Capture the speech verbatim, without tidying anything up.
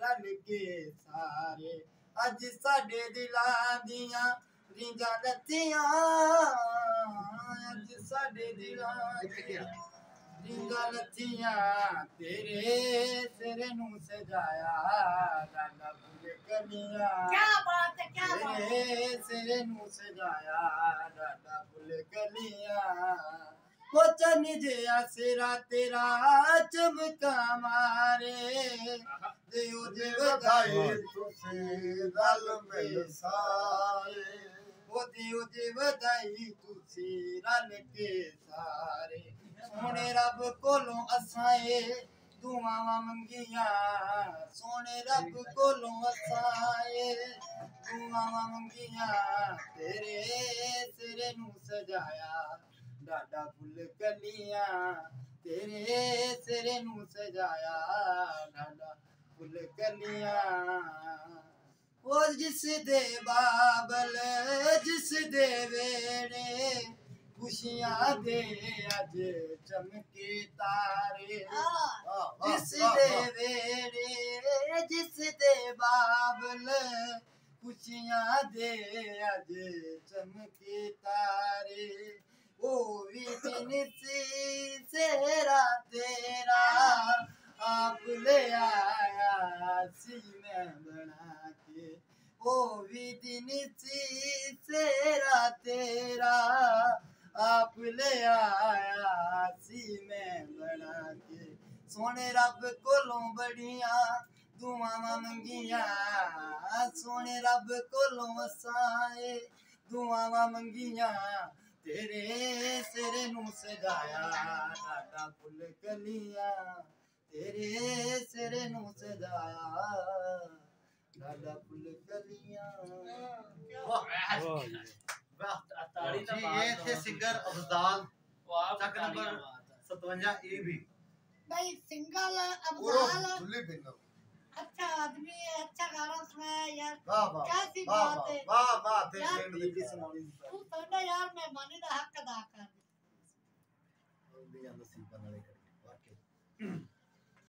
रल के सारे अज साडे दिलां दियां रींजां लथियां अज साडे दिलां दियां रींजां लथियां तेरे सिर नूं सजाया लाला फुल कलियां क्या बात है क्या बात तेरे सिर नूं सजाया लाला फुल कलियां वो चन जिया सिरा तेरा चमका मारे दियो दे बधाई तुसी रल मिल सारे वो दियो दे बधाई तुसी रल के सारे सोने रब कोलों असाए दुआवां मंगियां सोने रब कोलों असाए दुआवां मंगियां तेरे सिर नूं सजाया डाडा फुल कलियां तेरे सिर नूं सजाया डाडा फुल कलियां ओ जिस दे बाबल जिस दे वेड़े खुशियां दे अज चमके तारे जिस दे वेड़े जिस दे बाबल खुशियां दे अज चमके तारे ओ भी दिन सी सेरा तेरा आप ले आया सी मैं बना के ओ भी दिन सी सेरा तेरा आप ले आया सी मैं बना के सोने रब कोलों बड़ियां दुआवां मंगियां सोने रब कोलों असाए दुआवां मंगियां तेरे सिर नूं सजाया डाडा फुल कलियां तेरे सिर नूं सजाया डाडा फुल कलियां जी ये थे सिंगर अफजाल चक नंबर सतवंजा ए भी भाई सिंगल अफजाल अच्छा आदमी है अच्छा गाना सुनाया यार वाह वाह क्या सी वाह बात है वाह वाह थे यार, सेंड दी सुनानी तू साडा यार मेहमानी दा हक अदा कर भी जांदा सी बनने वाकई